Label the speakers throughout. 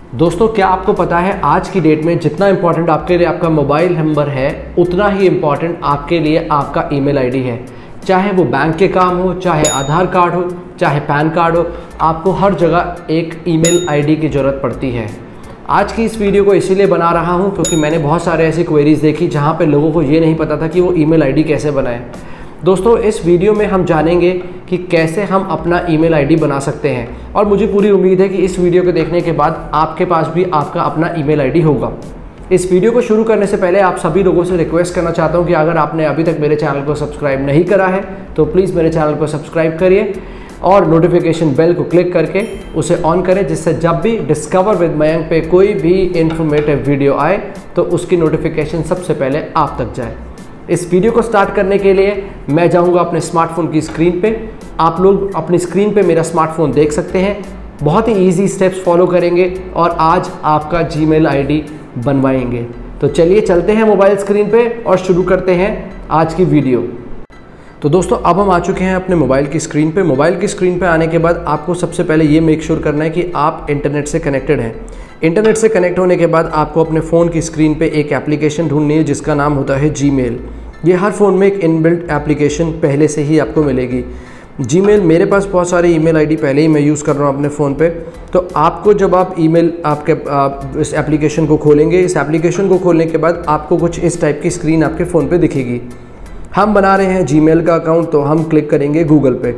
Speaker 1: दोस्तों, क्या आपको पता है आज की डेट में जितना इम्पोर्टेंट आपके लिए आपका मोबाइल नंबर है, उतना ही इम्पोर्टेंट आपके लिए आपका ईमेल आईडी है। चाहे वो बैंक के काम हो, चाहे आधार कार्ड हो, चाहे पैन कार्ड हो, आपको हर जगह एक ईमेल आईडी की ज़रूरत पड़ती है। आज की इस वीडियो को इसीलिए बना रहा हूं क्योंकि मैंने बहुत सारे ऐसी क्वेरीज देखी जहां पे लोगों को ये नहीं पता था कि वो ईमेल आईडी कैसे बनाएं। दोस्तों, इस वीडियो में हम जानेंगे कि कैसे हम अपना ईमेल आईडी बना सकते हैं और मुझे पूरी उम्मीद है कि इस वीडियो को देखने के बाद आपके पास भी आपका अपना ईमेल आईडी होगा। इस वीडियो को शुरू करने से पहले आप सभी लोगों से रिक्वेस्ट करना चाहता हूं कि अगर आपने अभी तक मेरे चैनल को सब्सक्राइब नहीं करा है तो प्लीज़ मेरे चैनल को सब्सक्राइब करिए और नोटिफिकेशन बेल को क्लिक करके उसे ऑन करें, जिससे जब भी डिस्कवर विद मयंक पे कोई भी इंफॉर्मेटिव वीडियो आए तो उसकी नोटिफिकेशन सबसे पहले आप तक जाए। इस वीडियो को स्टार्ट करने के लिए मैं जाऊंगा अपने स्मार्टफोन की स्क्रीन पे। आप लोग अपनी स्क्रीन पे मेरा स्मार्टफोन देख सकते हैं। बहुत ही ईजी स्टेप्स फॉलो करेंगे और आज आपका जीमेल आईडी बनवाएंगे। तो चलिए चलते हैं मोबाइल स्क्रीन पे और शुरू करते हैं आज की वीडियो। तो दोस्तों, अब हम आ चुके हैं अपने मोबाइल की स्क्रीन पे। मोबाइल की स्क्रीन पे आने के बाद आपको सबसे पहले ये मेक श्योर करना है कि आप इंटरनेट से कनेक्टेड हैं। इंटरनेट से कनेक्ट होने के बाद आपको अपने फ़ोन की स्क्रीन पे एक एप्लीकेशन ढूंढनी है जिसका नाम होता है जीमेल। ये हर फ़ोन में एक इनबिल्ट एप्लीकेशन पहले से ही आपको मिलेगी। जीमेल, मेरे पास बहुत सारे ईमेल आईडी पहले ही मैं यूज़ कर रहा हूँ अपने फ़ोन पे। तो आपको जब आप ईमेल इस एप्लीकेशन को खोलेंगे, इस एप्लीकेशन को खोलने के बाद आपको कुछ इस टाइप की स्क्रीन आपके फ़ोन पे दिखेगी। हम बना रहे हैं जीमेल का अकाउंट, तो हम क्लिक करेंगे गूगल पे।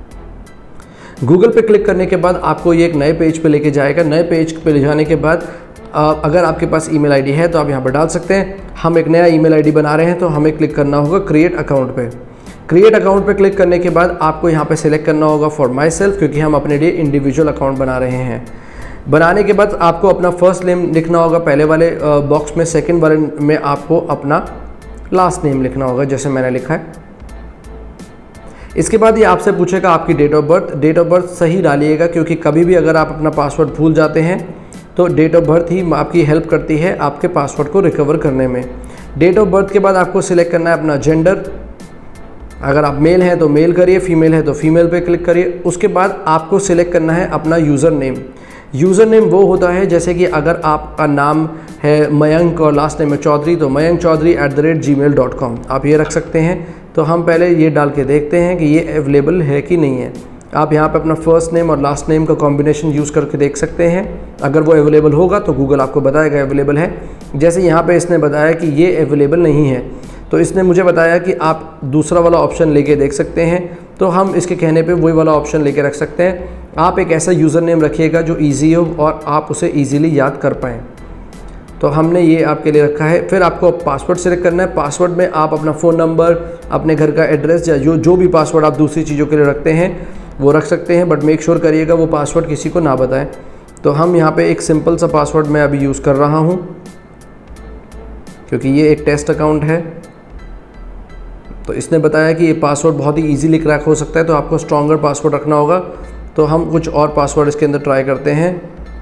Speaker 1: गूगल पे क्लिक करने के बाद आपको ये एक नए पेज पे लेके जाएगा। नए पेज पे ले जाने के बाद अगर आपके पास ईमेल आईडी है तो आप यहाँ पर डाल सकते हैं। हम एक नया ईमेल आईडी बना रहे हैं तो हमें क्लिक करना होगा क्रिएट अकाउंट पे। क्रिएट अकाउंट पे क्लिक करने के बाद आपको यहाँ पे सिलेक्ट करना होगा फॉर माई सेल्फ, क्योंकि हम अपने लिए इंडिविजुअल अकाउंट बना रहे हैं। बनाने के बाद आपको अपना फर्स्ट नेम लिखना होगा पहले वाले बॉक्स में। सेकेंड वाले में आपको अपना लास्ट नेम लिखना होगा, जैसे मैंने लिखा है। इसके बाद ये आपसे पूछेगा आपकी date of birth. Date of birth सही डालिएगा, क्योंकि कभी भी अगर आप अपना पासवर्ड भूल जाते हैं तो डेट ऑफ बर्थ ही आपकी हेल्प करती है आपके पासवर्ड को रिकवर करने में। डेट ऑफ बर्थ के बाद आपको सिलेक्ट करना है अपना जेंडर। अगर आप मेल हैं तो मेल करिए, फीमेल है तो फीमेल पे क्लिक करिए। उसके बाद आपको सिलेक्ट करना है अपना यूज़र नेम। यूज़र नेम वो होता है, जैसे कि अगर आपका नाम है मयंक और लास्ट नेम है चौधरी, तो mayankchaudhary@gmail.com आप ये रख सकते हैं। तो हम पहले ये डाल के देखते हैं कि ये अवेलेबल है कि नहीं है। आप यहाँ पे अपना फर्स्ट नेम और लास्ट नेम का कॉम्बिनेशन यूज़ करके देख सकते हैं। अगर वो अवेलेबल होगा तो गूगल आपको बताएगा अवेलेबल है। जैसे यहाँ पे इसने बताया कि ये अवेलेबल नहीं है, तो इसने मुझे बताया कि आप दूसरा वाला ऑप्शन लेके देख सकते हैं। तो हम इसके कहने पे वही वाला ऑप्शन लेके रख सकते हैं। आप एक ऐसा यूज़र नेम रखिएगा जो ईजी हो और आप उसे ईजीली याद कर पाएँ। तो हमने ये आपके लिए रखा है। फिर आपको पासवर्ड सेलेक्ट करना है। पासवर्ड में आप अपना फ़ोन नंबर, अपने घर का एड्रेस या जो भी पासवर्ड आप दूसरी चीज़ों के लिए रखते हैं वो रख सकते हैं, बट मेक श्योर करिएगा वो पासवर्ड किसी को ना बताएं। तो हम यहाँ पे एक सिंपल सा पासवर्ड मैं अभी यूज़ कर रहा हूँ, क्योंकि ये एक टेस्ट अकाउंट है। तो इसने बताया कि ये पासवर्ड बहुत ही ईजीली क्रैक हो सकता है, तो आपको स्ट्रॉन्गर पासवर्ड रखना होगा। तो हम कुछ और पासवर्ड इसके अंदर ट्राई करते हैं।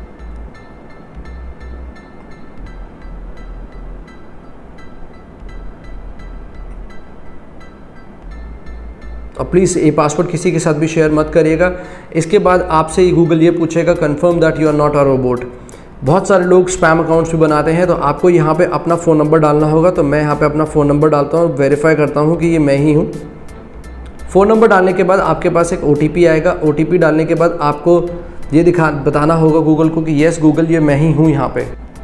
Speaker 1: और प्लीज़ ये पासवर्ड किसी के साथ भी शेयर मत करिएगा। इसके बाद आपसे ही गूगल ये पूछेगा confirm that you are not a robot. बहुत सारे लोग स्पैम अकाउंट्स भी बनाते हैं, तो आपको यहाँ पे अपना फ़ोन नंबर डालना होगा। तो मैं यहाँ पे अपना फ़ोन नंबर डालता हूँ, वेरीफाई करता हूँ कि ये मैं ही हूँ। फ़ोन नंबर डालने के बाद आपके पास एक OTP आएगा। OTP डालने के बाद आपको ये बताना होगा गूगल को कि येस गूगल, ये मैं ही हूँ यहाँ पे।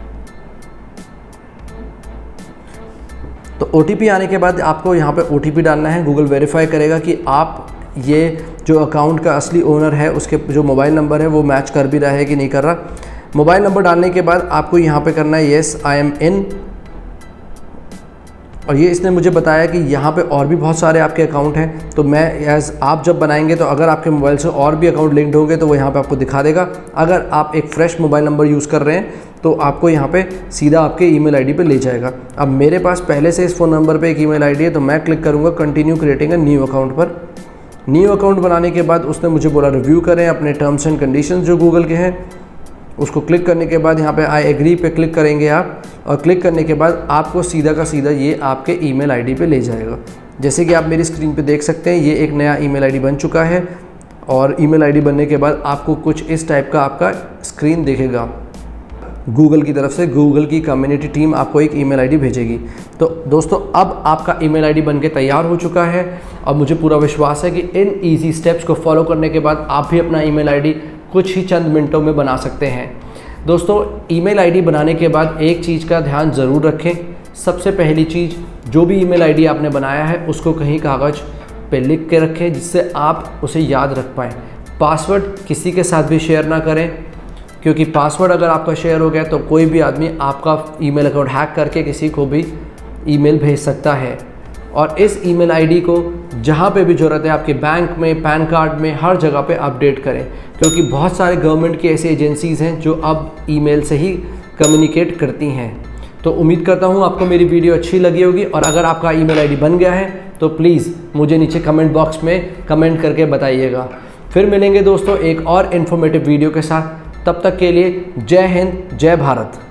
Speaker 1: तो OTP आने के बाद आपको यहाँ पे OTP डालना है। गूगल वेरीफाई करेगा कि आप ये जो अकाउंट का असली ओनर है उसके जो मोबाइल नंबर है वो मैच कर भी रहा है कि नहीं कर रहा। मोबाइल नंबर डालने के बाद आपको यहाँ पे करना है येस आई एम इन। और ये इसने मुझे बताया कि यहाँ पे और भी बहुत सारे आपके अकाउंट हैं, तो मैं आप जब बनाएंगे तो अगर आपके मोबाइल से और भी अकाउंट लिंक्ड होंगे तो वो यहाँ पे आपको दिखा देगा। अगर आप एक फ्रेश मोबाइल नंबर यूज़ कर रहे हैं तो आपको यहाँ पे सीधा आपके ईमेल आईडी पे ले जाएगा। अब मेरे पास पहले से इस फ़ोन नंबर पे एक ईमेल आईडी है, तो मैं क्लिक करूँगा continue creating a new account पर। न्यू अकाउंट बनाने के बाद उसने मुझे बोला रिव्यू करें अपने टर्म्स एंड कंडीशंस जो गूगल के हैं। उसको क्लिक करने के बाद यहाँ पे आई एग्री पे क्लिक करेंगे आप, और क्लिक करने के बाद आपको सीधा का सीधा ये आपके ईमेल आईडी पे ले जाएगा। जैसे कि आप मेरी स्क्रीन पे देख सकते हैं, ये एक नया ईमेल आईडी बन चुका है। और ईमेल आईडी बनने के बाद आपको कुछ इस टाइप का आपका स्क्रीन दिखेगा। गूगल की तरफ से, गूगल की कम्युनिटी टीम आपको एक ईमेल आईडी भेजेगी। तो दोस्तों अब आपका ईमेल आईडी बनके तैयार हो चुका है और मुझे पूरा विश्वास है कि इन इजी स्टेप्स को फॉलो करने के बाद आप भी अपना ईमेल आईडी कुछ ही चंद मिनटों में बना सकते हैं। दोस्तों ईमेल आईडी बनाने के बाद एक चीज़ का ध्यान ज़रूर रखें। सबसे पहली चीज़, जो भी ईमेल आईडी आपने बनाया है उसको कहीं कागज़ पे लिख के रखें जिससे आप उसे याद रख पाएँ। पासवर्ड किसी के साथ भी शेयर ना करें, क्योंकि पासवर्ड अगर आपका शेयर हो गया तो कोई भी आदमी आपका ईमेल अकाउंट हैक करके किसी को भी ईमेल भेज सकता है। और इस ईमेल आईडी को जहाँ पे भी ज़रूरत है आपके बैंक में, पैन कार्ड में, हर जगह पे अपडेट करें, क्योंकि बहुत सारे गवर्नमेंट की ऐसी एजेंसीज़ हैं जो अब ईमेल से ही कम्युनिकेट करती हैं। तो उम्मीद करता हूँ आपको मेरी वीडियो अच्छी लगी होगी, और अगर आपका ईमेल आईडी बन गया है तो प्लीज़ मुझे नीचे कमेंट बॉक्स में कमेंट करके बताइएगा। फिर मिलेंगे दोस्तों एक और इन्फॉर्मेटिव वीडियो के साथ। तब तक के लिए जय हिंद, जय भारत।